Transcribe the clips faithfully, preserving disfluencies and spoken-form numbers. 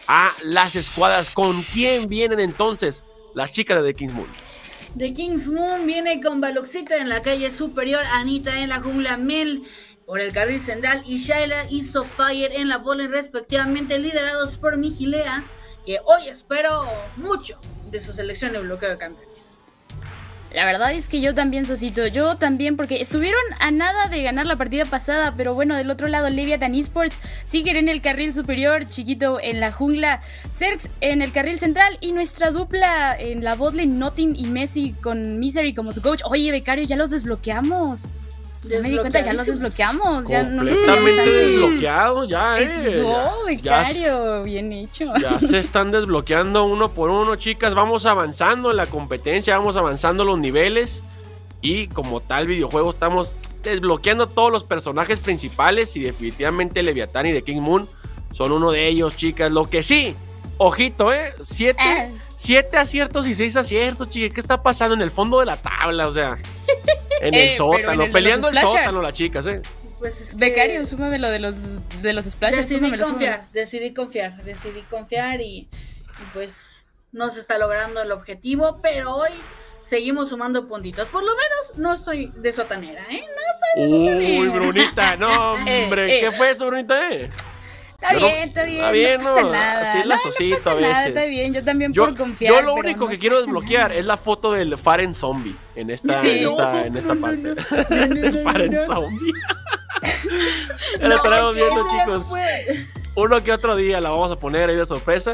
a las escuadras. ¿Con quién vienen entonces las chicas de The King's Moon? The King's Moon viene con Baloxita en la calle superior, Anita en la jungla, Mel por el carril central y Shayla y Sofire en la bola respectivamente, liderados por Migilea, que hoy espero mucho de su selección de bloqueo de campeones. La verdad es que yo también, Sosito, yo también, porque estuvieron a nada de ganar la partida pasada, pero bueno, del otro lado, Leviathan Esports siguen en el carril superior, Chiquito en la jungla, Zerx en el carril central y nuestra dupla en la botlane, Nothing y Messi con Misery como su coach. Oye, Becario, ya los desbloqueamos. Ya me di cuenta, ya los desbloqueamos. Ya completamente no desbloqueados, ya, eh. Let's go, Becario, ya, bien hecho. Ya se están desbloqueando uno por uno, chicas. Vamos avanzando en la competencia, vamos avanzando los niveles. Y como tal videojuego estamos desbloqueando todos los personajes principales. Y definitivamente Leviathan y The King's Moon son uno de ellos, chicas. Lo que sí, ojito, eh, siete, eh. siete aciertos y seis aciertos, chicas. ¿Qué está pasando en el fondo de la tabla? O sea... En el eh, sótano, el peleando el sótano las chicas, eh. Pues es que... Becario, súmame lo de los, de los splashers. Decidí súmamelo, confiar, súmamelo. decidí confiar, decidí confiar y, y pues no se está logrando el objetivo, pero hoy seguimos sumando puntitos. Por lo menos no estoy de sotanera, ¿eh? No estoy de sotanera. Uy, Brunita, no, hombre, eh, ¿qué eh. fue eso, Brunita, eh? Está bien, no, está bien, está bien, no pasa nada. Así es la no, Sosito no pasa a veces. Nada, está bien, yo también yo, puedo confiar. Yo lo único no que quiero desbloquear nada. es la foto del Faren Zombie en esta, sí, en esta, no, en esta no, parte. No, no, no, el Faren no, no. Zombie. Ya lo estaremos viendo, chicos. Uno que otro día la vamos a poner ahí de sorpresa.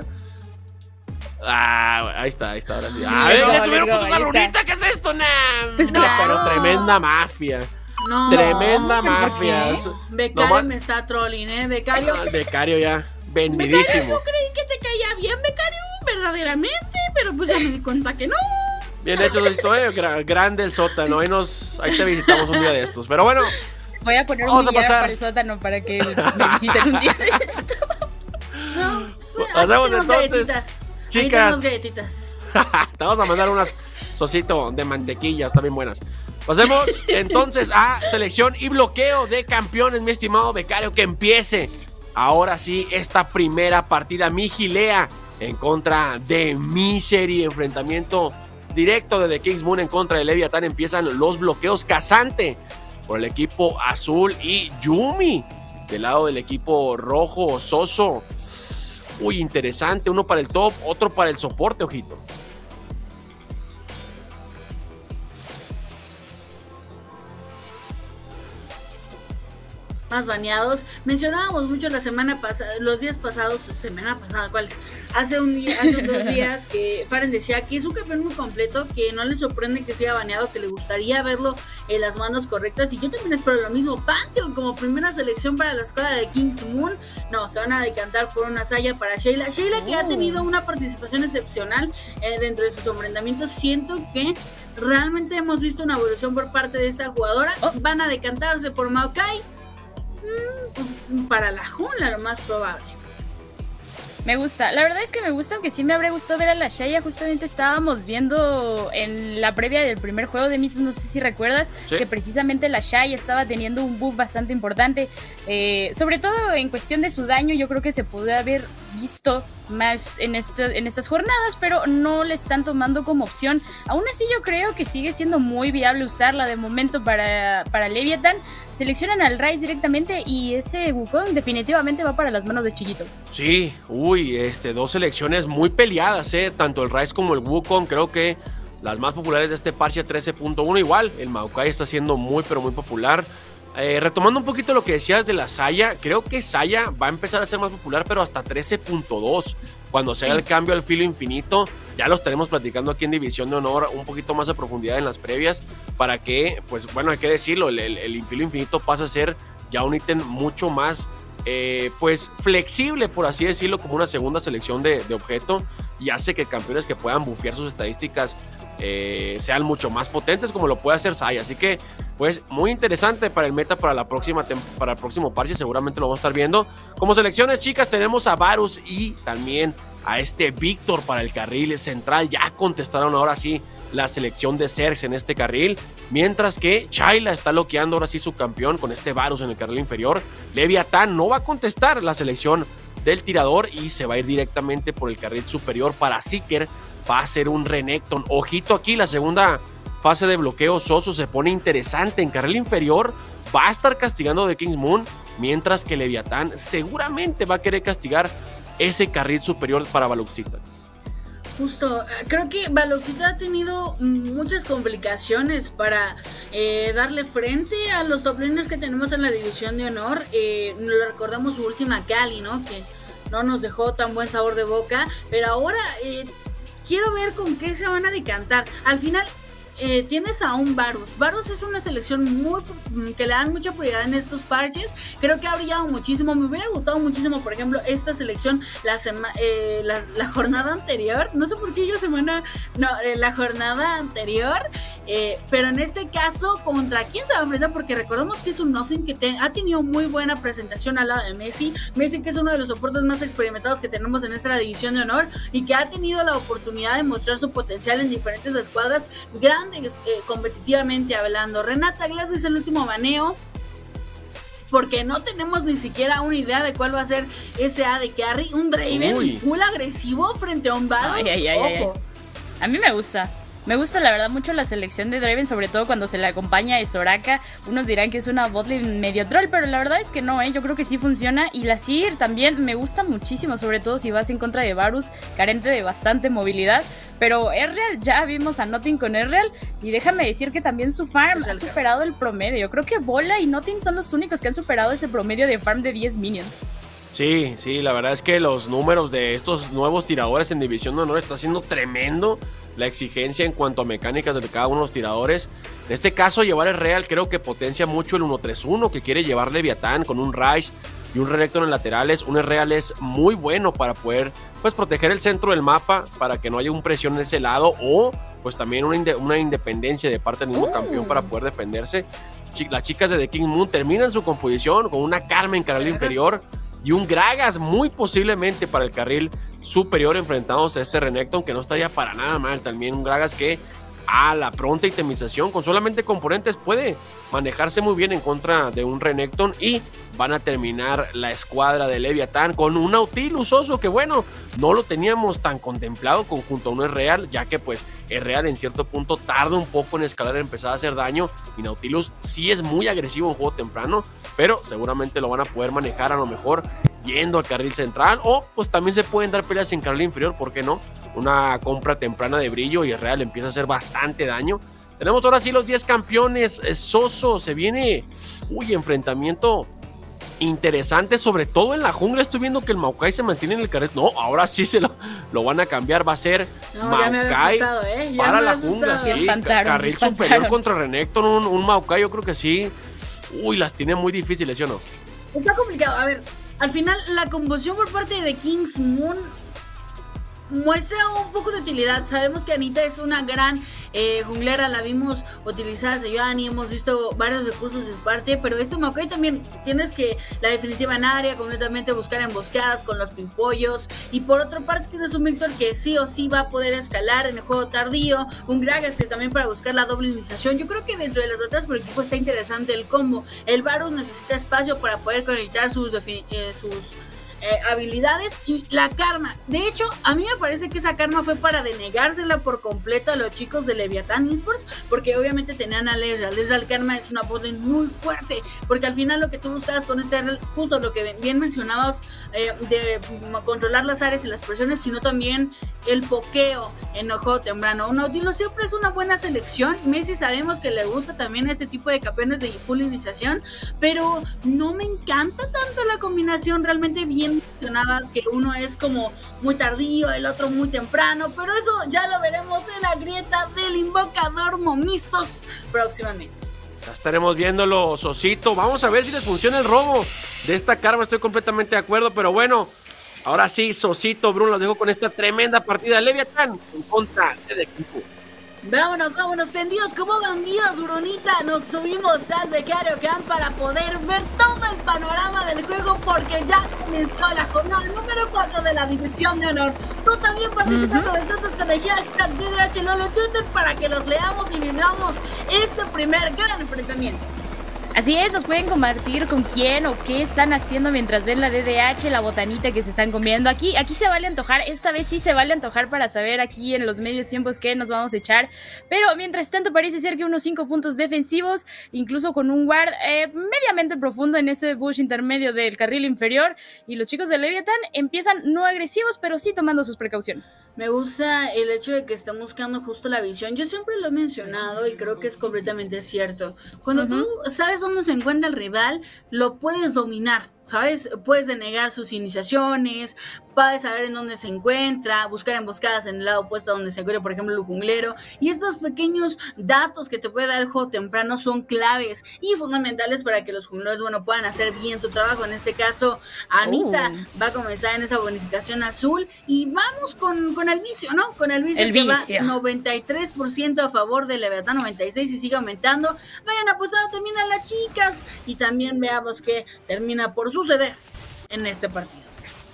Ah, ahí está, ahí está, ahora sí. Ah, sí, ya subieron puntos a Brunita, ¿qué es esto? Nah, pues claro. Pero tremenda mafia. No, tremenda mafia. Becario no, me está trolling, ¿eh? Becario. No, el Becario ya, vendidísimo. Becario, yo creí que te caía bien, Becario, verdaderamente, pero pues ya me di cuenta que no. Bien hecho, Sosito, eh, grande el sótano. Ahí, nos, ahí te visitamos un día de estos. Pero bueno, voy a poner un día para el sótano para que me visiten un día de estos. No, pues, hacemos entonces, galletitas. chicas. Galletitas. Te vamos a mandar unas, Sosito, de mantequilla, están bien buenas. Pasemos entonces a selección y bloqueo de campeones, mi estimado Becario, que empiece ahora sí esta primera partida. Migilea en contra de Misery, enfrentamiento directo de The King's Moon en contra de Leviathan. Empiezan los bloqueos. Casante por el equipo azul y Yumi del lado del equipo rojo. Soso, uy, interesante, uno para el top, otro para el soporte, ojito. Más baneados. Mencionábamos mucho la semana pasada, los días pasados, semana pasada, ¿cuáles? Hace un día, hace dos días que Faren decía que es un campeón muy completo, que no le sorprende que sea baneado, que le gustaría verlo en las manos correctas, y yo también espero lo mismo. Pantheon como primera selección para la escuadra de King's Moon, no, se van a decantar por una Saya para Shayla. Shayla que oh. ha tenido una participación excepcional eh, dentro de sus enfrentamientos. Siento que realmente hemos visto una evolución por parte de esta jugadora. Oh. Van a decantarse por Maokai. Pues para la jungla lo más probable. Me gusta, la verdad es que me gusta, aunque sí me habría gustado ver a la Shaya. Justamente estábamos viendo en la previa del primer juego de Mises, no sé si recuerdas, ¿sí? Que precisamente la Shaya estaba teniendo un buff bastante importante, eh, sobre todo en cuestión de su daño. Yo creo que se pudo haber visto más en, este, en estas jornadas, pero no le están tomando como opción. Aún así yo creo que sigue siendo muy viable usarla de momento para, para Leviathan. Seleccionan al Ryze directamente y ese Wukong definitivamente va para las manos de Chiquito. Sí, uy, este, dos selecciones muy peleadas, eh, tanto el Ryze como el Wukong. Creo que las más populares de este parche trece punto uno, igual, el Maokai está siendo muy pero muy popular. Eh, retomando un poquito lo que decías de la Saya, creo que Saya va a empezar a ser más popular, pero hasta trece punto dos. Cuando se haga sí. el cambio al filo infinito, ya lo estaremos platicando aquí en División de Honor un poquito más a profundidad en las previas, para que, pues bueno, hay que decirlo, el, el, el filo infinito pasa a ser ya un ítem mucho más, eh, pues flexible, por así decirlo, como una segunda selección de, de objeto, y hace que campeones que puedan bufear sus estadísticas eh, sean mucho más potentes, como lo puede hacer Saya. Así que, pues, muy interesante para el meta para la próxima para el próximo parche, seguramente lo vamos a estar viendo. Como selecciones, chicas, tenemos a Varus y también a este Víctor para el carril central. Ya contestaron ahora sí la selección de Zerx en este carril, mientras que Shayla está bloqueando ahora sí su campeón con este Varus en el carril inferior. Leviathan no va a contestar la selección del tirador y se va a ir directamente por el carril superior para Seeker. Va a ser un Renekton. Ojito aquí, la segunda fase de bloqueo Zozo se pone interesante. En carril inferior va a estar castigando de King's Moon, mientras que Leviatán seguramente va a querer castigar ese carril superior para Baloxita. Justo, creo que Baloxita ha tenido muchas complicaciones para eh, darle frente a los top laners que tenemos en la división de honor. Eh, lo recordamos su última Cali, ¿no? Que no nos dejó tan buen sabor de boca, pero ahora eh, quiero ver con qué se van a decantar. Al final eh, tienes a un Varus. Varus es una selección muy que le dan mucha prioridad en estos parches. Creo que ha brillado muchísimo. Me hubiera gustado muchísimo, por ejemplo, esta selección la, sema, eh, la, la jornada anterior. No sé por qué yo semana... No, eh, la jornada anterior... Eh, pero en este caso, ¿contra quién se va a enfrentar? Porque recordemos que es un Nothing que te, ha tenido muy buena presentación al lado de Messi. Messi, que es uno de los soportes más experimentados que tenemos en esta división de honor y que ha tenido la oportunidad de mostrar su potencial en diferentes escuadras grandes, eh, competitivamente hablando. Renata Glass es el último baneo, porque no tenemos ni siquiera una idea de cuál va a ser ese A de carry. Un Draven Uy. full agresivo frente a un Baron. Ay, ay, ay, ay, ay. A mí me gusta. Me gusta la verdad mucho la selección de Draven, sobre todo cuando se le acompaña de Soraka. Unos dirán que es una botlane medio troll, pero la verdad es que no, ¿eh? Yo creo que sí funciona. Y la Seer también me gusta muchísimo, sobre todo si vas en contra de Varus, carente de bastante movilidad. Pero Ezreal, ya vimos a Nothing con Ezreal, y déjame decir que también su farm ha superado el promedio. Yo creo que Bola y Nothing son los únicos que han superado ese promedio de farm de diez minions. Sí, sí, la verdad es que los números de estos nuevos tiradores en División de Honor está siendo tremendo. La exigencia en cuanto a mecánicas de cada uno de los tiradores. En este caso, llevar el Real creo que potencia mucho el uno tres uno que quiere llevar Leviatán con un Ryze y un Renekton en laterales. Un Real es muy bueno para poder pues, proteger el centro del mapa, para que no haya un presión en ese lado, o pues también una, inde una independencia de parte del mismo uh. campeón para poder defenderse. Ch las chicas de The King's Moon terminan su composición con una Karma en carril inferior y un Gragas muy posiblemente para el carril superior, enfrentados a este Renekton, que no estaría para nada mal. También un Gragas que a la pronta itemización con solamente componentes puede manejarse muy bien en contra de un Renekton. Y van a terminar la escuadra de Leviatán con un Nautilus Oso, que bueno, no lo teníamos tan contemplado conjunto a un Ezreal, ya que pues Ezreal en cierto punto tarda un poco en escalar y empezar a hacer daño, y Nautilus sí es muy agresivo en juego temprano, pero seguramente lo van a poder manejar a lo mejor yendo al carril central, o pues también se pueden dar peleas en carril inferior, ¿por qué no? Una compra temprana de brillo y Ezreal empieza a hacer bastante daño. Tenemos ahora sí los diez campeones. Zozo, se viene, uy, enfrentamiento interesante, sobre todo en la jungla. Estoy viendo que el Maokai se mantiene en el carril. No, ahora sí se lo, lo van a cambiar. Va a ser no, Maokai ¿eh? para la jungla. Sí, carril superior contra Renekton. Un, un Maokai, yo creo que sí. Uy, las tiene muy difíciles, ¿sí o no? Está complicado. A ver, al final la composición por parte de King's Moon muestra un poco de utilidad. Sabemos que Anita es una gran eh, junglera, la vimos utilizada a Sejuani, hemos visto varios recursos en parte, pero este Maokai también tienes que la definitiva en área, completamente buscar emboscadas con los pimpollos, y por otra parte tienes un Víctor que sí o sí va a poder escalar en el juego tardío, un Gragas que también para buscar la doble iniciación. Yo creo que dentro de las otras por equipo está interesante el combo. El Varus necesita espacio para poder conectar sus, eh, sus Eh, habilidades, y la Karma, de hecho a mí me parece que esa Karma fue para denegársela por completo a los chicos de Leviatán Esports, porque obviamente tenían a Ezreal. Ezreal Karma es una botlane muy fuerte, porque al final lo que tú buscabas con este Ezreal, justo lo que bien mencionabas, eh, de controlar las áreas y las presiones, sino también el pokeo en el juego temprano. Un Nautilus siempre es una buena selección. Messi sabemos que le gusta también este tipo de campeones de full iniciación, pero no me encanta tanto la combinación. Realmente bien mencionabas que uno es como muy tardío, el otro muy temprano, pero eso ya lo veremos en la grieta del invocador Momistos próximamente. Ya estaremos viéndolo, Sosito. Vamos a ver si les funciona el robo de esta Karma. Estoy completamente de acuerdo, pero bueno, ahora sí, Sosito, Bruno, los dejo con esta tremenda partida de Leviatán en contra de The King's Moon. Vámonos, vámonos, tendidos como bandidos, Brunita. Nos subimos al Becario Camp para poder ver todo el panorama del juego, porque ya comenzó la jornada número cuatro de la División de Honor. Tú también participa uh-huh. con nosotros con el hashtag D D H L O L en Twitter para que los leamos y vivamos este primer gran enfrentamiento. Así es, nos pueden compartir con quién o qué están haciendo mientras ven la D D H, la botanita que se están comiendo. Aquí, aquí se vale antojar, esta vez sí se vale antojar para saber aquí en los medios tiempos qué nos vamos a echar. Pero mientras tanto parece ser que unos cinco puntos defensivos, incluso con un guard eh, mediamente profundo en ese bush intermedio del carril inferior. Y los chicos de Leviathan empiezan no agresivos, pero sí tomando sus precauciones. Me gusta el hecho de que están buscando justo la visión. Yo siempre lo he mencionado y creo que es completamente cierto. Cuando uh-huh. tú sabes dónde se encuentra el rival, lo puedes dominar, ¿sabes? Puedes denegar sus iniciaciones, puedes saber en dónde se encuentra, buscar emboscadas en el lado opuesto donde se encuentra, por ejemplo, el junglero. Y estos pequeños datos que te puede dar el juego temprano son claves y fundamentales para que los jungleros, bueno, puedan hacer bien su trabajo. En este caso, Anita uh. va a comenzar en esa bonificación azul y vamos con, con el vicio, ¿no? Con el vicio el que vicio. va noventa y tres por ciento a favor de Leviathan, noventa y seis por ciento y sigue aumentando. Vayan apostando también a las chicas y también veamos qué termina por suceder en este partido.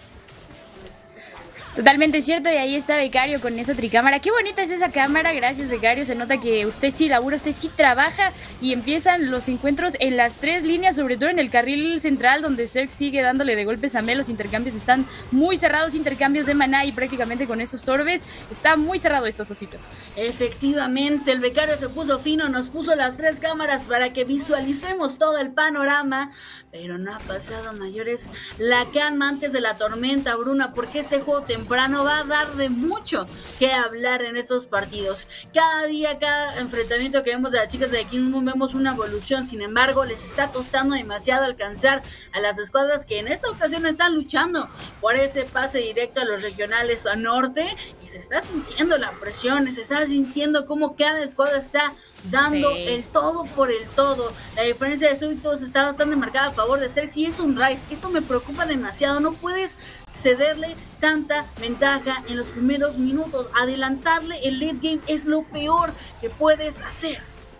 Totalmente cierto, y ahí está Becario con esa tricámara. Qué bonita es esa cámara, gracias Becario. Se nota que usted sí labura, usted sí trabaja y empiezan los encuentros en las tres líneas, sobre todo en el carril central donde Zerg sigue dándole de golpes a Mel. Los intercambios están muy cerrados, intercambios de maná y prácticamente con esos orbes está muy cerrado esto, Sosito. Efectivamente, el Becario se puso fino, nos puso las tres cámaras para que visualicemos todo el panorama, pero no ha pasado a mayores la calma antes de la tormenta, Bruna, porque este juego temprano va a dar de mucho que hablar en estos partidos. Cada día, cada enfrentamiento que vemos de las chicas de King's Moon vemos una evolución. Sin embargo, les está costando demasiado alcanzar a las escuadras que en esta ocasión están luchando por ese pase directo a los regionales a norte, y se está sintiendo la presión, se está sintiendo como cada escuadra está dando sí. el todo por el todo. La diferencia de súbditos está bastante marcada a favor de Zerg y es un Ryze. Esto me preocupa demasiado. No puedes cederle tanta ventaja en los primeros minutos. Adelantarle el late game es lo peor que puedes hacer.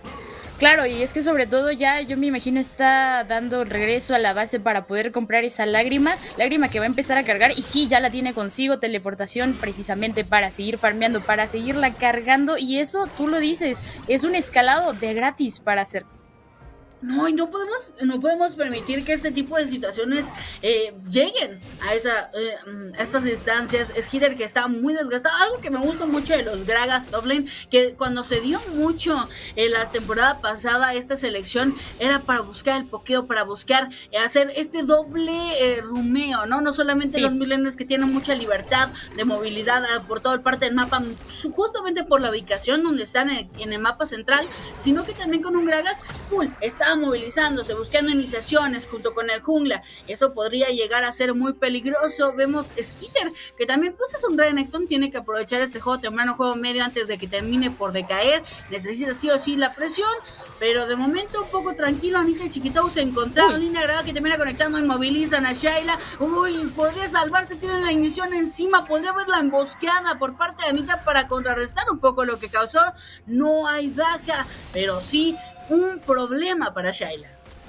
Claro, y es que sobre todo ya yo me imagino está dando regreso a la base para poder comprar esa lágrima, lágrima que va a empezar a cargar, y sí, ya la tiene consigo, teleportación precisamente para seguir farmeando, para seguirla cargando, y eso tú lo dices, es un escalado de gratis para Zergs. No, y no podemos, no podemos permitir que este tipo de situaciones eh, lleguen a, esa, eh, a estas instancias. Skiter que está muy desgastado. Algo que me gusta mucho de los Gragas top lane, que cuando se dio mucho en la temporada pasada esta selección, era para buscar el pokeo, para buscar eh, hacer este doble eh, rumeo, ¿no? No solamente sí. los millennials que tienen mucha libertad de movilidad eh, por toda parte del mapa, justamente por la ubicación donde están en, en el mapa central, sino que también con un Gragas full, está movilizándose, buscando iniciaciones junto con el jungla. Eso podría llegar a ser muy peligroso. Vemos Skiter, que también pues es un Renekton, tiene que aprovechar este juego temprano, juego medio antes de que termine por decaer. Necesita sí o sí la presión, pero de momento un poco tranquilo. Anita y Chiquitou se encontraron, línea grabada que termina conectando, inmovilizan a Shayla. Uy, podría salvarse, tienen la ignición encima, podría haber la emboscada por parte de Anita para contrarrestar un poco lo que causó. No hay daga, pero sí un problema para Shayla.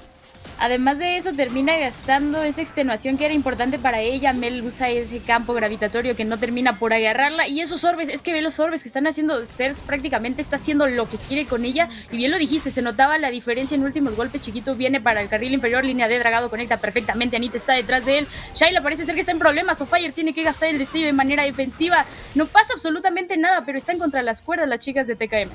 Además de eso, termina gastando esa extenuación que era importante para ella. Mel usa ese campo gravitatorio que no termina por agarrarla. Y esos orbes, es que ve los orbes que están haciendo Zerg, prácticamente está haciendo lo que quiere con ella. Y bien lo dijiste, se notaba la diferencia en últimos golpes. Chiquito viene para el carril inferior, línea de dragado, conecta perfectamente. Anita está detrás de él. Shayla parece ser que está en problemas. Sofire tiene que gastar el destello de manera defensiva. No pasa absolutamente nada, pero están contra las cuerdas las chicas de T K M.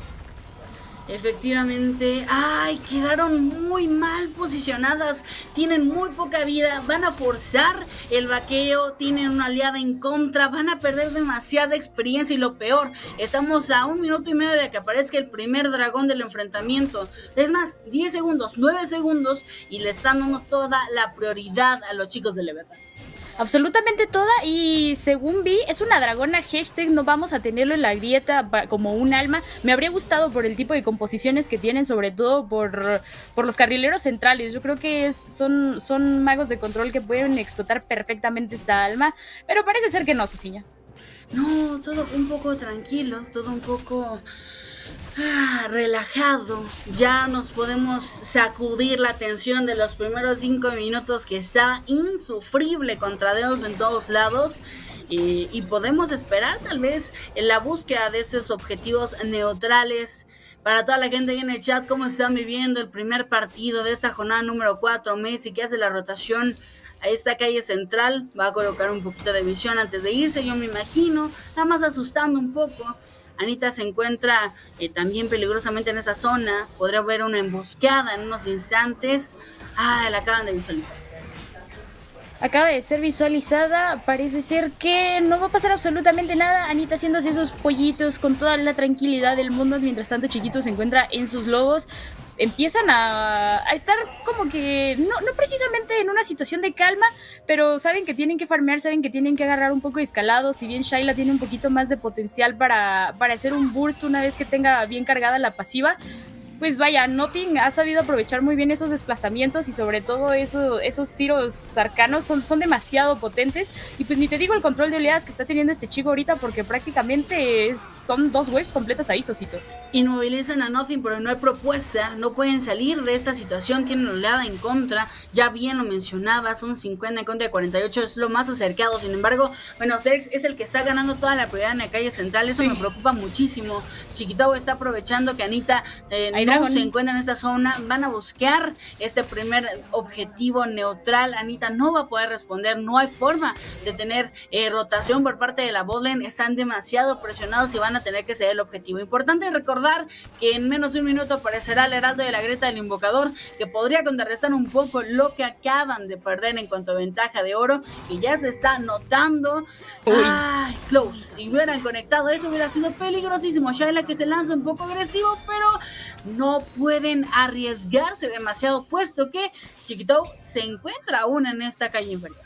Efectivamente, ay, quedaron muy mal posicionadas, tienen muy poca vida, van a forzar el vaqueo, tienen una aliada en contra, van a perder demasiada experiencia y lo peor, estamos a un minuto y medio de que aparezca el primer dragón del enfrentamiento, es más, diez segundos, nueve segundos y le están dando toda la prioridad a los chicos de Leviathan. Absolutamente toda, y según vi, es una dragona hashtag, no vamos a tenerlo en la grieta como un alma. Me habría gustado por el tipo de composiciones que tienen, sobre todo por, por los carrileros centrales. Yo creo que es, son, son magos de control que pueden explotar perfectamente esta alma, pero parece ser que no, Sosiña. No, todo un poco tranquilo, todo un poco... Ah, relajado, ya nos podemos sacudir la tensión de los primeros cinco minutos que está insufrible contra dedos en todos lados y, y podemos esperar tal vez en la búsqueda de estos objetivos neutrales. Para toda la gente ahí en el chat, ¿cómo están viviendo el primer partido de esta jornada número cuatro? Messi que hace la rotación a esta calle central, va a colocar un poquito de visión antes de irse, yo me imagino, nada más asustando un poco. Anita se encuentra eh, también peligrosamente en esa zona. Podría haber una emboscada en unos instantes. Ah, la acaban de visualizar. Acaba de ser visualizada. Parece ser que no va a pasar absolutamente nada. Anita haciéndose esos pollitos con toda la tranquilidad del mundo. Mientras tanto, Chiquito se encuentra en sus lobos. Empiezan a, a estar como que, no, no precisamente en una situación de calma, pero saben que tienen que farmear, saben que tienen que agarrar un poco de escalado. Si bien Shayla tiene un poquito más de potencial para, para hacer un burst una vez que tenga bien cargada la pasiva, pues vaya, Nothing ha sabido aprovechar muy bien esos desplazamientos y sobre todo eso, esos tiros arcanos son, son demasiado potentes. Y pues ni te digo el control de oleadas que está teniendo este chico ahorita, porque prácticamente es, son dos waves completas ahí, Sosito. Inmovilizan a Nothing, pero no hay propuesta, no pueden salir de esta situación, tienen oleada en contra, ya bien lo mencionaba, son cincuenta en contra de cuarenta y ocho, es lo más acercado. Sin embargo, bueno, Zergs es el que está ganando toda la prioridad en la calle central, eso sí me preocupa muchísimo. Chiquito está aprovechando que Anita eh, no Dragon. se encuentra en esta zona, van a buscar este primer objetivo neutral. Anita no va a poder responder, no hay forma de tener eh, rotación por parte de la botlane, están demasiado presionados y van a tener que ceder el objetivo. Importante recordar que en menos de un minuto aparecerá el heraldo de la grieta del invocador, que podría contrarrestar un poco lo que acaban de perder en cuanto a ventaja de oro, que ya se está notando. Uy. Ay, close, si hubieran conectado eso hubiera sido peligrosísimo. Shayla que se lanza un poco agresivo, pero no pueden arriesgarse demasiado, puesto que Chiquito se encuentra aún en esta calle inferior.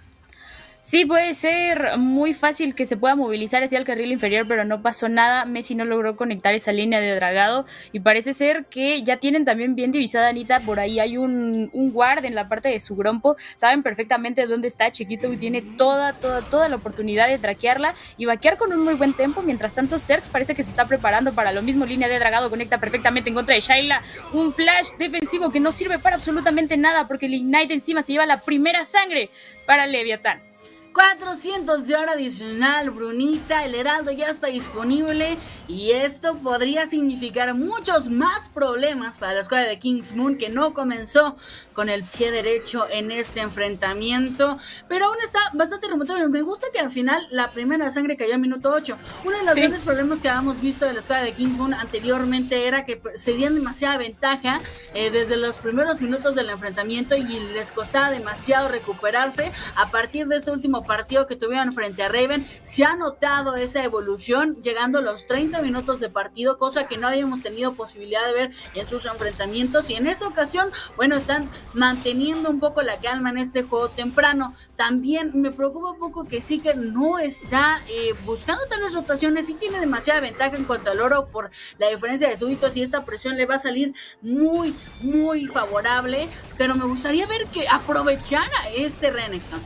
Sí, puede ser muy fácil que se pueda movilizar hacia el carril inferior, pero no pasó nada. Messi no logró conectar esa línea de dragado y parece ser que ya tienen también bien divisada Anita. Por ahí hay un, un guard en la parte de su grompo. Saben perfectamente dónde está Chiquito y tiene toda, toda, toda la oportunidad de traquearla y vaquear con un muy buen tempo. Mientras tanto, Zergs parece que se está preparando para lo mismo. Línea de dragado conecta perfectamente en contra de Shayla. Un flash defensivo que no sirve para absolutamente nada porque el Ignite encima se lleva la primera sangre para Leviatán. cuatrocientos de oro adicional, Brunita, el heraldo ya está disponible y esto podría significar muchos más problemas para la escuadra de Kingsmoon, que no comenzó con el pie derecho en este enfrentamiento, pero aún está bastante remontable. Me gusta que al final la primera sangre cayó en minuto ocho. Uno de los sí. grandes problemas que habíamos visto de la escuadra de Kingsmoon anteriormente era que cedían demasiada ventaja eh, desde los primeros minutos del enfrentamiento y les costaba demasiado recuperarse. A partir de este último partido que tuvieron frente a Raven, se ha notado esa evolución, llegando a los treinta minutos de partido, cosa que no habíamos tenido posibilidad de ver en sus enfrentamientos, y en esta ocasión, bueno, están manteniendo un poco la calma en este juego temprano. También me preocupa un poco que Seeker no está eh, buscando tales rotaciones, sí tiene demasiada ventaja en cuanto al oro por la diferencia de súbitos y esta presión le va a salir muy, muy favorable, pero me gustaría ver que aprovechara este Renekton.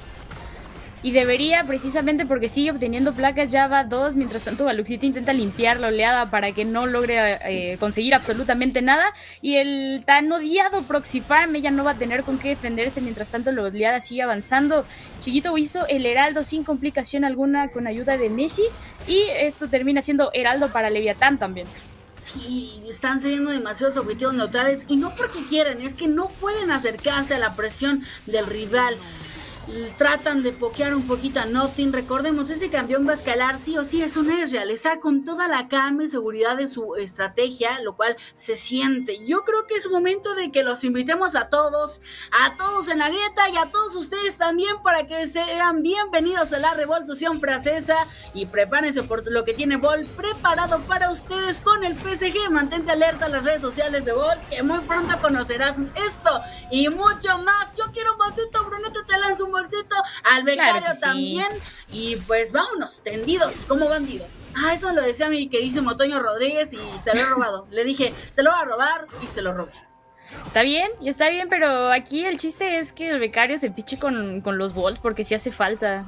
Y debería, precisamente porque sigue obteniendo placas, ya va dos. Mientras tanto, Baluxita intenta limpiar la oleada para que no logre eh, conseguir absolutamente nada. Y el tan odiado Proxy Farm, ella no va a tener con qué defenderse. Mientras tanto, la oleada sigue avanzando. Chiquito hizo el heraldo sin complicación alguna con ayuda de Messi. Y esto termina siendo heraldo para Leviatán también. Sí, están cediendo demasiados objetivos neutrales. Y no porque quieran, es que no pueden acercarse a la presión del rival. Tratan de pokear un poquito a Nothing. Recordemos, ese campeón va a escalar sí o sí, es un Ezreal, está con toda la calma y seguridad de su estrategia, lo cual se siente. Yo creo que es momento de que los invitemos a todos, a todos en la grieta y a todos ustedes también, para que sean bienvenidos a la revolución francesa y prepárense por lo que tiene Vol preparado para ustedes con el P S G. Mantente alerta a las redes sociales de Vol, que muy pronto conocerás esto y mucho más. Yo quiero un bolsito, Bruneta, te lanzo un bolsito, al becario claro también, sí. Y pues vámonos, tendidos como bandidos. Ah, eso lo decía mi queridísimo Toño Rodríguez y se lo he robado. Le dije, te lo voy a robar y se lo robé. Está bien, y está bien, pero aquí el chiste es que el becario se piche con, con los bolts porque sí hace falta.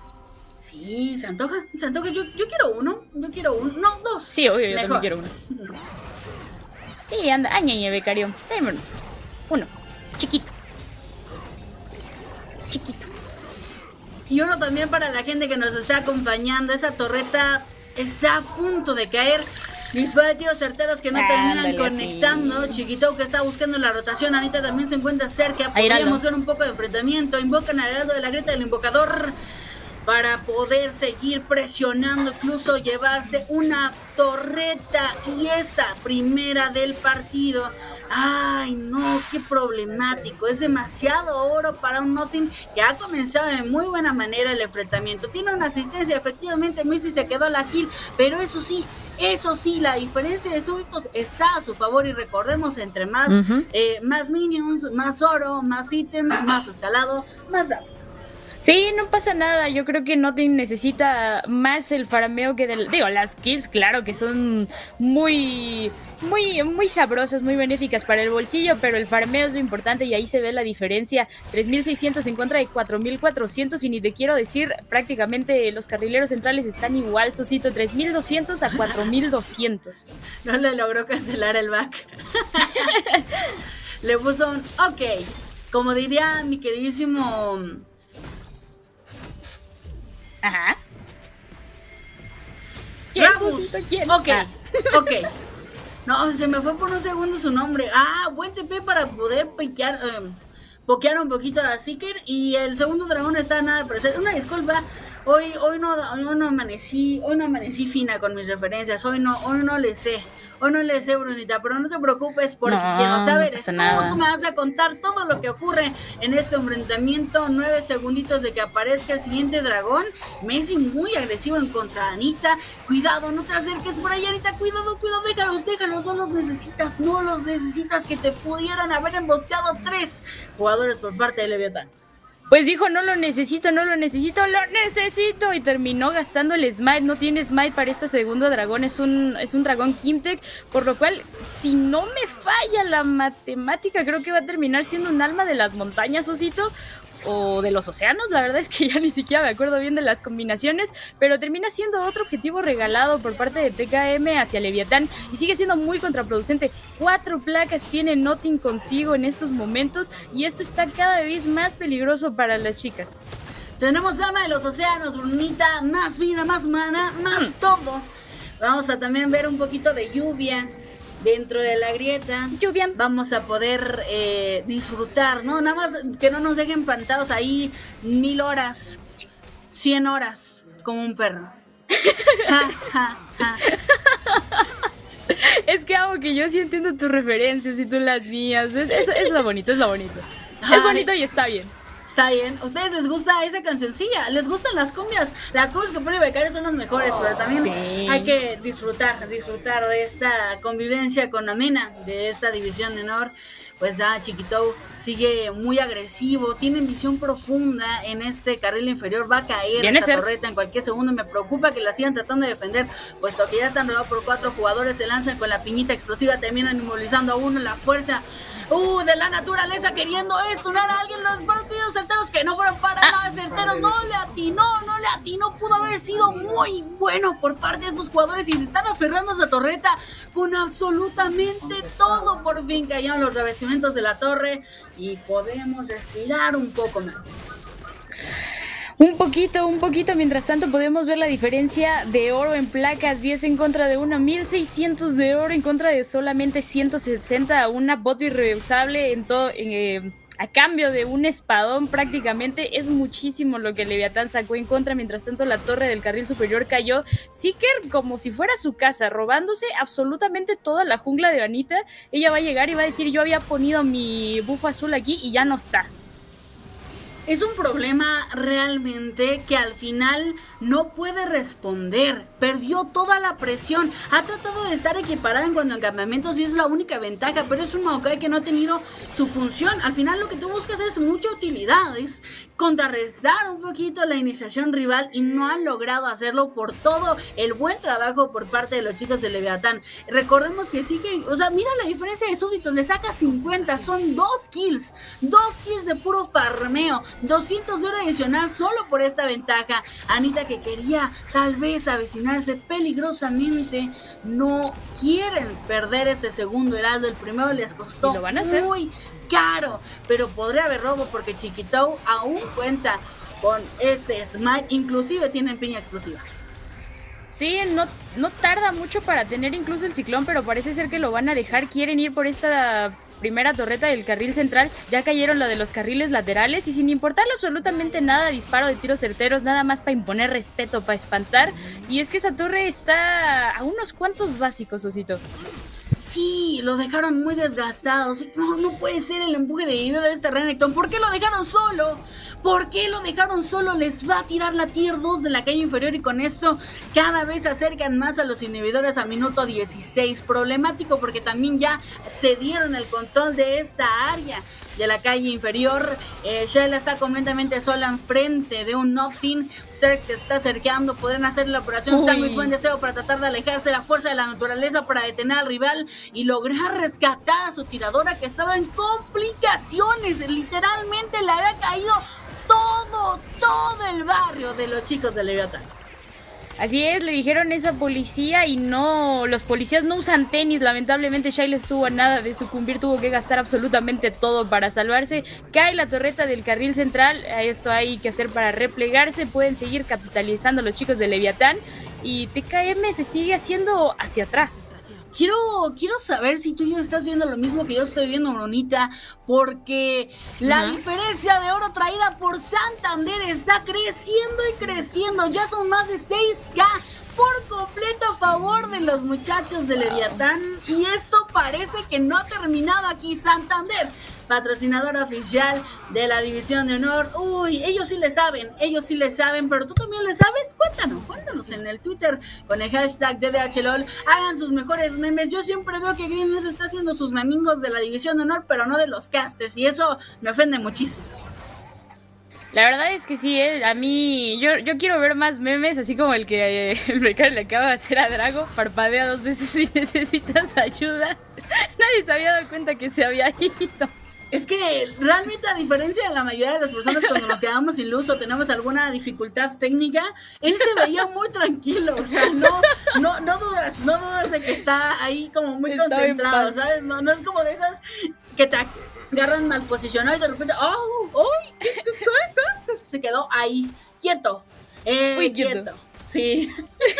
Sí, se antoja, se antoja. Yo, yo quiero uno, yo quiero uno, no, dos. Sí, obvio, yo mejor. También quiero uno. Sí, anda, añeñe, becario. Dame uno. Uno. Chiquito. Chiquito. Y uno también para la gente que nos está acompañando. Esa torreta está a punto de caer. Dispositivos certeros que no terminan Ándale, conectando. Sí. Chiquito que está buscando la rotación. Anita también se encuentra cerca. Podríamos ver un poco de enfrentamiento. Invocan al heraldo de la grieta del invocador para poder seguir presionando, incluso llevarse una torreta. Y esta primera del partido. Ay, no, qué problemático. Es demasiado oro para un Nothing que ha comenzado de muy buena manera el enfrentamiento. Tiene una asistencia, efectivamente, Messi se quedó a la kill, pero eso sí, eso sí, la diferencia de súbditos está a su favor. Y recordemos, entre más, uh-huh. eh, más minions, más oro, más ítems, más escalado, más daño. Sí, no pasa nada, yo creo que Nothing necesita más el farmeo que del... Digo, las kills, claro que son muy, muy, muy sabrosas, muy benéficas para el bolsillo, pero el farmeo es lo importante y ahí se ve la diferencia. tres mil seiscientos en contra de cuatro mil cuatrocientos y ni te quiero decir, prácticamente los carrileros centrales están igual, Sosito, tres mil doscientos a cuatro mil doscientos. No le logró cancelar el back. Le puso un ok, como diría mi queridísimo... Ajá. ¿Quién, Susito? ¿Quién? Ok, ah. ok. No, se me fue por un segundo su nombre. Ah, buen T P para poder piquear, eh, pokear un poquito a Seeker. Y el segundo dragón está nada de aparecer. Una disculpa, hoy, hoy, no, hoy no amanecí, hoy no amanecí fina con mis referencias. Hoy no, hoy no le sé. Hoy no le sé, Brunita, pero no te preocupes porque no, quien lo sabe eres tú. Tú me vas a contar todo lo que ocurre en este enfrentamiento. Nueve segunditos de que aparezca el siguiente dragón. Messi muy agresivo en contra de Anita. Cuidado, no te acerques por ahí, Anita. Cuidado, cuidado, déjalos, déjalos. No los necesitas, no los necesitas. Que te pudieran haber emboscado tres jugadores por parte de Leviatán. Pues dijo, no lo necesito, no lo necesito, lo necesito. Y terminó gastando el smite. No tiene smite para este segundo dragón. Es un, es un dragón Kimtech. Por lo cual, si no me falla la matemática, creo que va a terminar siendo un alma de las montañas, Osito. O de los océanos, la verdad es que ya ni siquiera me acuerdo bien de las combinaciones, pero termina siendo otro objetivo regalado por parte de T K M hacia Leviatán y sigue siendo muy contraproducente. Cuatro placas tiene Nothing consigo en estos momentos y esto está cada vez más peligroso para las chicas. Tenemos alma de los océanos, Brunita, más vida, más mana, más todo. Vamos a también ver un poquito de lluvia dentro de la grieta. Lluvia. Vamos a poder eh, disfrutar, ¿no? Nada más que no nos dejen plantados ahí mil horas, cien horas, como un perro. Ja, ja, ja. Es que hago que yo sí entiendo tus referencias y tú las mías. Es, es, es lo bonito, es lo bonito. Es bonito y está bien. Está bien, ¿a ustedes les gusta esa cancioncilla? ¿Les gustan las cumbias? Las cumbias que pone Becario son las mejores, oh, pero también sí. Hay que disfrutar, disfrutar de esta convivencia con Amena, de esta división de honor. Pues ya, Chiquito sigue muy agresivo, tiene visión profunda en este carril inferior, va a caer esa torreta en cualquier segundo. Me preocupa que la sigan tratando de defender, puesto que ya están rodeados por cuatro jugadores, se lanzan con la piñita explosiva, terminan inmovilizando a uno, la fuerza Uh, de la naturaleza queriendo estunar a alguien. Los partidos certeros que no fueron para nada certeros. No le atinó, no le atinó. Pudo haber sido muy bueno por parte de estos jugadores y se están aferrando a esa torreta con absolutamente todo. Por fin cayeron los revestimientos de la torre y podemos respirar un poco más. Un poquito, un poquito, mientras tanto podemos ver la diferencia de oro en placas, diez en contra de una, mil seiscientos de oro en contra de solamente ciento sesenta, una boti reusable en todo, eh, a cambio de un espadón prácticamente. Es muchísimo lo que Leviatán sacó en contra. Mientras tanto la torre del carril superior cayó, Seeker como si fuera su casa, robándose absolutamente toda la jungla de Anita. Ella va a llegar y va a decir, yo había ponido mi bufo azul aquí y ya no está. Es un problema realmente que al final no puede responder. Perdió toda la presión. Ha tratado de estar equiparada en cuanto a campamentos y es la única ventaja, pero es un Maokai que no ha tenido su función. Al final lo que tú buscas es mucha utilidad, es contrarrestar un poquito la iniciación rival y no han logrado hacerlo por todo el buen trabajo por parte de los chicos de Leviatán. Recordemos que sí que, o sea, mira la diferencia de súbditos, le saca cincuenta, son dos kills, dos kills de puro farmeo. doscientos de oro adicional solo por esta ventaja. Anita, que quería tal vez avecinarse peligrosamente, no quieren perder este segundo heraldo. El primero les costó ¿Y lo van a hacer? muy caro, pero podría haber robo porque Chiquitou aún cuenta con este smite, inclusive tienen piña explosiva. Sí, no, no tarda mucho para tener incluso el ciclón, pero parece ser que lo van a dejar. Quieren ir por esta primera torreta del carril central. Ya cayeron la de los carriles laterales y sin importarle absolutamente nada, disparo de tiros certeros, nada más para imponer respeto, para espantar. Y es que esa torre está a unos cuantos básicos, Osito. Sí, lo dejaron muy desgastado. No, no puede ser el empuje de vida de este Renekton. ¿Por qué lo dejaron solo? ¿Por qué lo dejaron solo? Les va a tirar la tier dos de la calle inferior y con esto cada vez se acercan más a los inhibidores a minuto dieciséis. Problemático porque también ya cedieron el control de esta área de la calle inferior. eh, Shayla está completamente sola enfrente de un Nothing. Zerg que está acercando, podrán hacer la operación Sándwich Buen Deseo para tratar de alejarse la fuerza de la naturaleza para detener al rival y lograr rescatar a su tiradora, que estaba en complicaciones. Literalmente le había caído todo, todo el barrio de los chicos de Leviatán. Así es, le dijeron esa policía y no, los policías no usan tenis. Lamentablemente Shayla estuvo a nada de sucumbir, tuvo que gastar absolutamente todo para salvarse. Cae la torreta del carril central, esto hay que hacer para replegarse. Pueden seguir capitalizando los chicos de Leviatán y T K M se sigue haciendo hacia atrás. Quiero, quiero saber si tú y yo estás viendo lo mismo que yo estoy viendo, Brunita, porque la uh-huh. diferencia de oro traída por Santander está creciendo y creciendo. Ya son más de seis K por completo a favor de los muchachos de Leviatán. Y esto parece que no ha terminado aquí. Santander, patrocinador oficial de la División de Honor. Uy, ellos sí le saben, ellos sí le saben, pero tú también le sabes. Cuéntanos, cuéntanos en el Twitter con el hashtag D D H LOL. Hagan sus mejores memes. Yo siempre veo que Green News está haciendo sus memingos de la División de Honor, pero no de los casters, y eso me ofende muchísimo. La verdad es que sí, ¿eh? A mí, yo, yo quiero ver más memes, así como el que eh, el becario le acaba de hacer a Drago. Parpadea dos veces si necesitas ayuda. Nadie se había dado cuenta que se había ido. Es que realmente, a diferencia de la mayoría de las personas, cuando nos quedamos sin luz o tenemos alguna dificultad técnica, él se veía muy tranquilo. O sea, no, no, no dudas, no dudas de que está ahí como muy está concentrado, ¿sabes? No, no es como de esas que te agarran mal posicionado y de repente, ¡oh! ¡Oh! Se quedó ahí, quieto. Eh, muy quieto. quieto. Sí.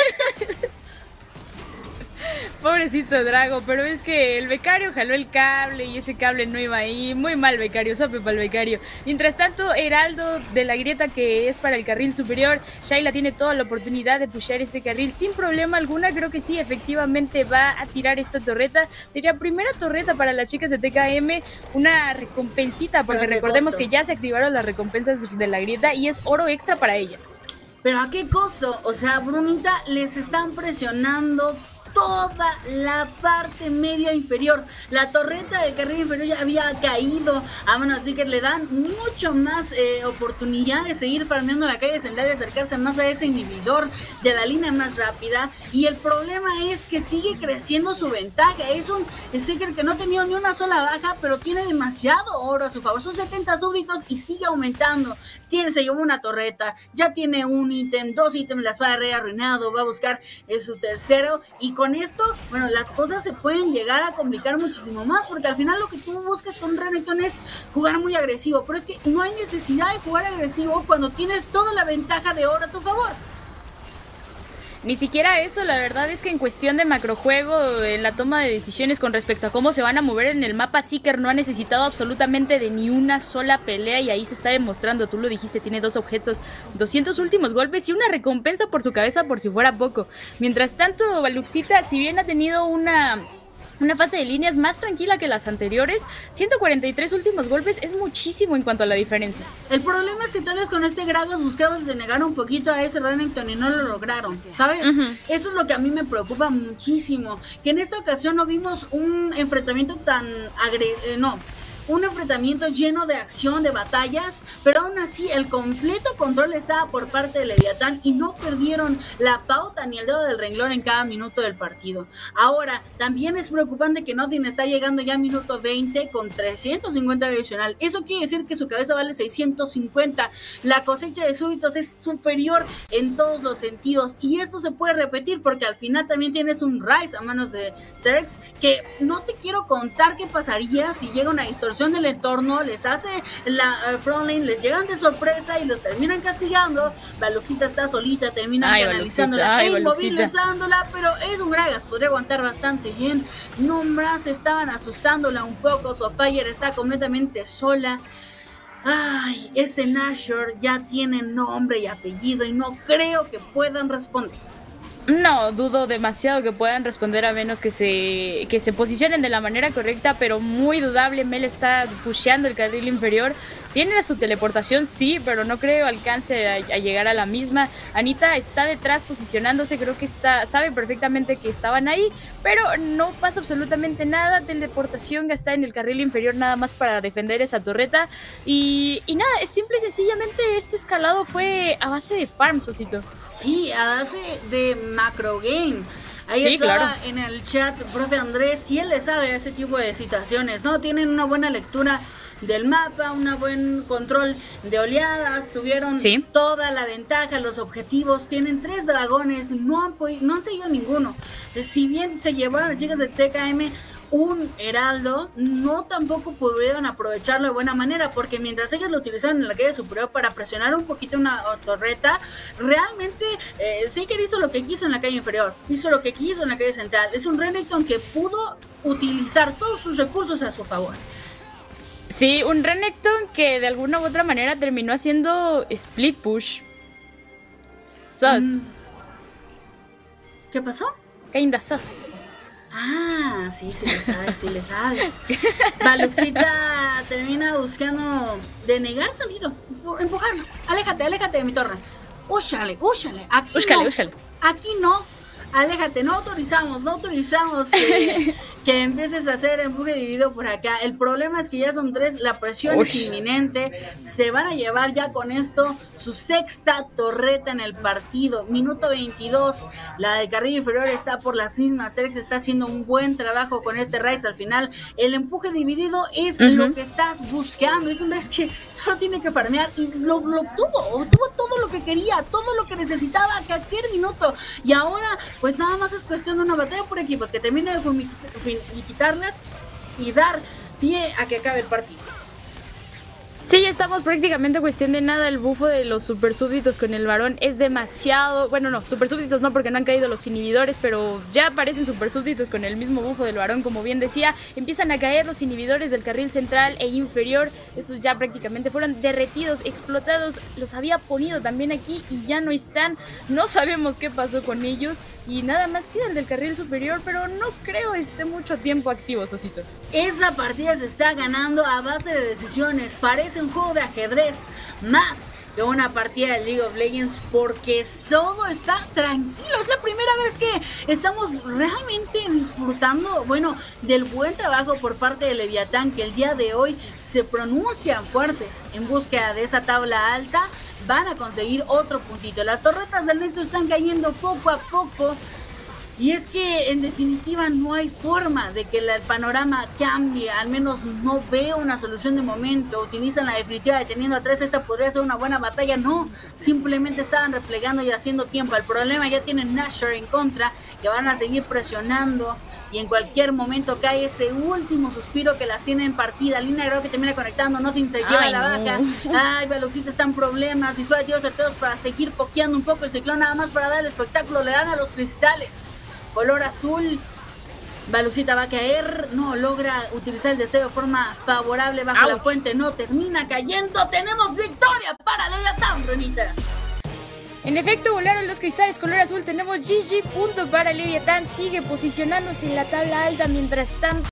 Pobrecito Drago, pero es que el becario jaló el cable y ese cable no iba ahí. Muy mal, becario, sope para el becario. Mientras tanto, Heraldo de la grieta, que es para el carril superior, Shayla tiene toda la oportunidad de pushear este carril sin problema alguna. Creo que sí, efectivamente va a tirar esta torreta. Sería primera torreta para las chicas de T K M, una recompensita, porque recordemos costo? que ya se activaron las recompensas de la grieta y es oro extra para ella. ¿Pero a qué costo? O sea, Brunita, les están presionando toda la parte media inferior. La torreta del carril inferior ya había caído. Ah, bueno, así que le dan mucho más eh, oportunidad de seguir farmeando la calle central, de acercarse más a ese inhibidor de la línea más rápida. Y el problema es que sigue creciendo su ventaja. Es un Seeker que no ha tenido ni una sola baja, pero tiene demasiado oro a su favor. Son setenta súbditos y sigue aumentando. Tiene, se llevó una torreta, ya tiene un ítem, dos ítems, la espada de rey arruinado, va a buscar eh, su tercero. Y con esto, bueno, las cosas se pueden llegar a complicar muchísimo más, porque al final lo que tú buscas con Renekton es jugar muy agresivo, pero es que no hay necesidad de jugar agresivo cuando tienes toda la ventaja de oro a tu favor. Ni siquiera eso, la verdad es que en cuestión de macrojuego, en la toma de decisiones con respecto a cómo se van a mover en el mapa, Seeker no ha necesitado absolutamente de ni una sola pelea y ahí se está demostrando. Tú lo dijiste, tiene dos objetos, doscientos últimos golpes y una recompensa por su cabeza por si fuera poco. Mientras tanto, Baluxita, si bien ha tenido una... una fase de líneas más tranquila que las anteriores, ciento cuarenta y tres últimos golpes es muchísimo en cuanto a la diferencia. El problema es que tal vez con este Gragas buscabas denegar un poquito a ese Renekton y no lo lograron, ¿sabes? Uh-huh. Eso es lo que a mí me preocupa muchísimo, que en esta ocasión no vimos un enfrentamiento tan agre... Eh, no... un enfrentamiento lleno de acción, de batallas, pero aún así el completo control estaba por parte de Leviatán y no perdieron la pauta ni el dedo del renglón en cada minuto del partido. Ahora, también es preocupante que Nothing está llegando ya a minuto veinte con trescientos cincuenta adicional. Eso quiere decir que su cabeza vale seiscientos cincuenta. La cosecha de súbitos es superior en todos los sentidos y esto se puede repetir porque al final también tienes un Ryze a manos de Zergs que no te quiero contar qué pasaría si llega una distorsión del entorno, les hace la uh, frontline, les llegan de sorpresa y los terminan castigando. Baluxita está solita, terminan canalizándola e inmovilizándola, pero es un Gragas, podría aguantar bastante bien. No más estaban asustándola un poco, Sofire está completamente sola. Ay, ese Nashor ya tiene nombre y apellido y no creo que puedan responder. No, dudo demasiado que puedan responder a menos que se, que se posicionen de la manera correcta, pero muy dudable. Mel está pusheando el carril inferior. Tiene su teleportación, sí, pero no creo alcance a, a llegar a la misma. Anita está detrás posicionándose, creo que está, sabe perfectamente que estaban ahí, pero no pasa absolutamente nada. Teleportación está en el carril inferior nada más para defender esa torreta. Y, y nada, es simple y sencillamente este escalado fue a base de farms, Osito. Sí, a base de macro game. Ahí sí, estaba claro. En el chat profe Andrés y él le sabe a ese tipo de situaciones, ¿no? Tienen una buena lectura del mapa, un buen control de oleadas, tuvieron sí. toda la ventaja, los objetivos, tienen tres dragones, no han, no han seguido ninguno. Si bien se llevaron las chicas de T K M un heraldo, no tampoco pudieron aprovecharlo de buena manera, porque mientras ellos lo utilizaron en la calle superior para presionar un poquito una torreta, realmente eh, Seeker hizo lo que quiso en la calle inferior, hizo lo que quiso en la calle central. Es un Renekton que pudo utilizar todos sus recursos a su favor. Sí, un Renekton que de alguna u otra manera terminó haciendo split push. Sus. Mm. ¿Qué pasó? Kinda sus. Ah, sí, sí le sabes, sí le sabes. Baluxita termina buscando denegar tantito, empujarlo. Aléjate, aléjate de mi torre. Úchale, úchale. Aquí úscale, no. úscale. Aquí no. Aléjate, no autorizamos, no autorizamos que, que empieces a hacer empuje dividido por acá. El problema es que ya son tres, la presión Ush. es inminente. Se van a llevar ya con esto su sexta torreta en el partido. Minuto veintidós, la del carril inferior está por las mismas. Zergs está haciendo un buen trabajo con este Ryze al final. El empuje dividido es uh-huh. lo que estás buscando. Es un Ryze que solo tiene que farmear y lo, lo obtuvo, obtuvo todo lo que quería, todo lo que necesitaba a cualquier minuto. Y ahora pues nada más es cuestión de una batalla por equipos que termine de finiquitarlas y dar pie a que acabe el partido. Sí, ya estamos prácticamente cuestión de nada. El bufo de los super súbditos con el varón es demasiado... Bueno, no, super súbditos no, porque no han caído los inhibidores, pero ya aparecen super súbditos con el mismo bufo del varón, como bien decía. Empiezan a caer los inhibidores del carril central e inferior. Estos ya prácticamente fueron derretidos, explotados. Los había ponido también aquí y ya no están. No sabemos qué pasó con ellos. Y nada más queda el del carril superior, pero no creo esté mucho tiempo activo, Sosito. Esa partida se está ganando a base de decisiones. Parece un juego de ajedrez más que una partida de League of Legends, porque todo está tranquilo. Es la primera vez que estamos realmente disfrutando, bueno, del buen trabajo por parte de Leviatán, que el día de hoy se pronuncian fuertes en búsqueda de esa tabla alta. Van a conseguir otro puntito. Las torretas del Nexus están cayendo poco a poco. Y es que en definitiva no hay forma de que el panorama cambie, al menos no veo una solución de momento. Utilizan la definitiva deteniendo a tres, esta podría ser una buena batalla, no, simplemente estaban replegando y haciendo tiempo. El problema, ya tienen Nashor en contra, que van a seguir presionando y en cualquier momento cae ese último suspiro que las tiene en partida. Lina Grau que termina conectando, no se lleva Ay, la vaca. No. Ay, Baluxita está en problemas, dispara tiros certeros para seguir pokeando un poco el ciclón, nada más para dar el espectáculo, le dan a los cristales. Color azul, Baluxita va a caer, no logra utilizar el destello de forma favorable bajo Ouch. la fuente, no termina cayendo, tenemos victoria para Leviatán, Renita. En efecto, volaron los cristales color azul, tenemos G G punto para Leviatán, sigue posicionándose en la tabla alta mientras tanto.